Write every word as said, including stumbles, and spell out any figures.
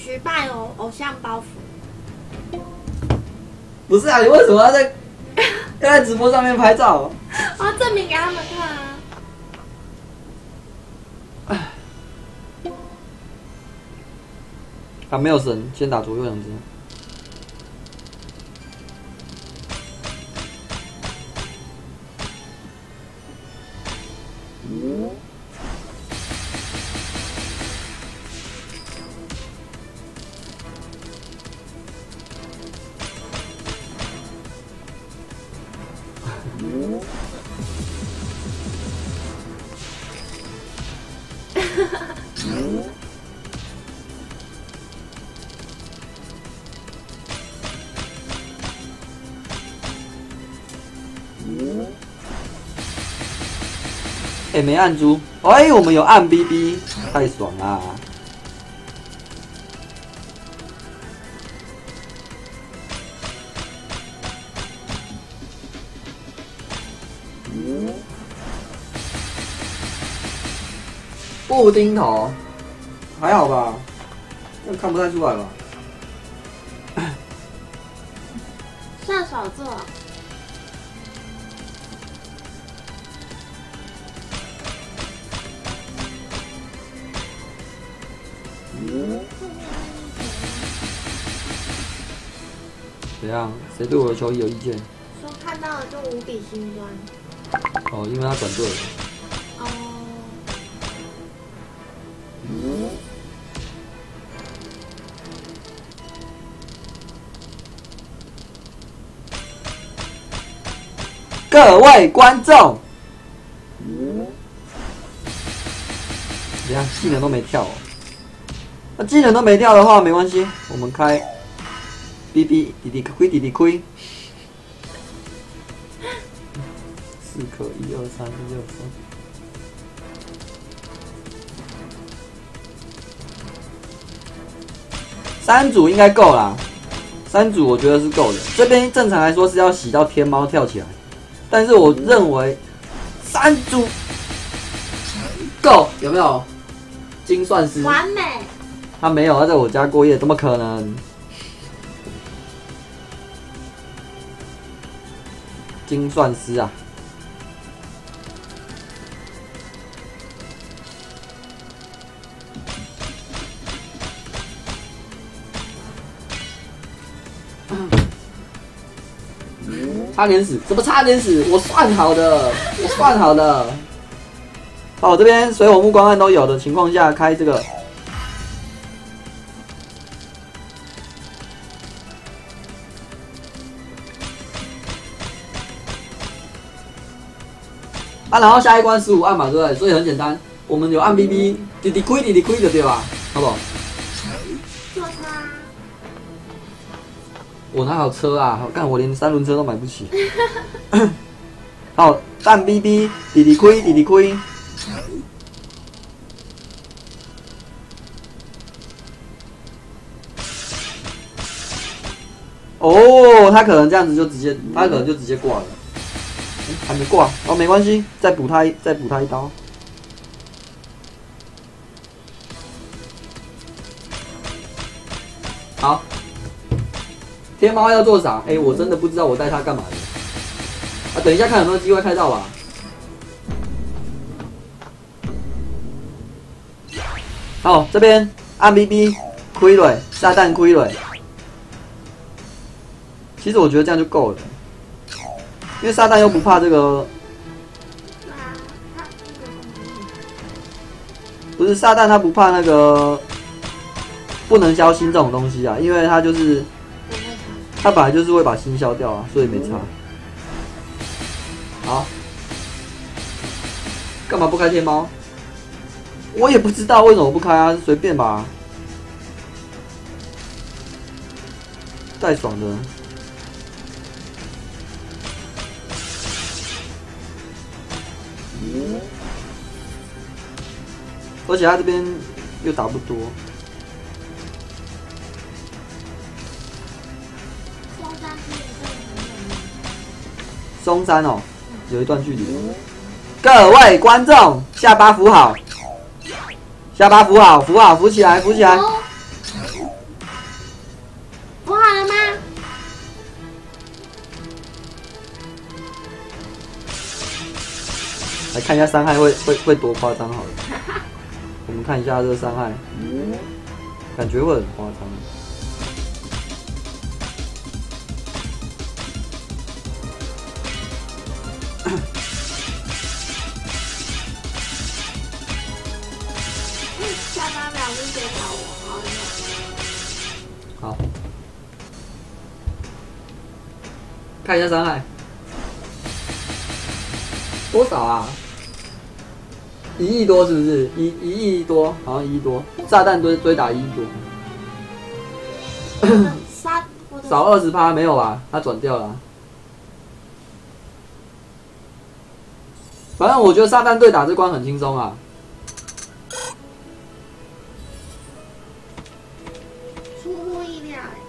举办有偶像包袱。 不是啊，你为什么要在要在直播上面拍照？ 我要证明给他们看啊！ 啊，没有神，先打左右两只。哎、欸，没按住，哎，我们有按 B B， 太爽啦！布丁头，还好吧？这看不太出来吧？ 射手座。 怎样？谁对我的球衣有意见？ 说看到了就无比心酸。 哦，因为他转队了。 哦。 各位观众，怎样？技能都没跳哦。那技能都没跳的话，没关系，我们开 B B 弟弟亏弟弟亏。四颗，一二三，一二三，三组应该够啦。三组我觉得是够的。这边正常来说是要洗到天猫跳起来，但是我认为三组够，有没有？精算师完美。 他没有，他在我家过夜，怎么可能？精算师啊！差点死？怎么差点死？我算好的，我算好的。好，这边水火木光暗都有的情况下，开这个。啊，然后下一关十五按嘛，对不对？所以很简单，我们有按 B B， 弟弟亏弟弟亏的对吧？好不好？ 坐车啊！ 我哪有车啊？干，我连三轮车都买不起。好，按 B B， 弟弟亏弟弟亏。哦，他可能这样子就直接，他可能就直接挂了。还没挂哦，没关系，再补他，再补他一刀。好，天猫要做啥？哎、欸，我真的不知道我带他干嘛的。啊，等一下看有没有机会开到吧。好，这边按 B B 亏了，炸弹亏了。其实我觉得这样就够了。因为撒旦又不怕这个，不是撒旦他不怕那个不能消心这种东西啊，因为他就是他本来就是会把心消掉啊，所以没差。好，干嘛不开天猫？我也不知道为什么不开啊，随便吧，太爽的。而且他这边又打不多。松山哦，有一段距离。各位观众，下巴扶好，下巴扶好，扶好，扶起来，扶起来。 补好了吗？ 来看一下伤害会会会多夸张好了。我们看一下这个伤害，感觉会很夸张。 下八秒就接到我，好的。 好，看一下伤害，多少啊？一亿多是不是？一一亿多，好像一亿多。炸弹堆追打一亿多， 杀我的少二十趴没有吧？他转掉了啊。反正我觉得炸弹对打这关很轻松啊。 出乎意料哎。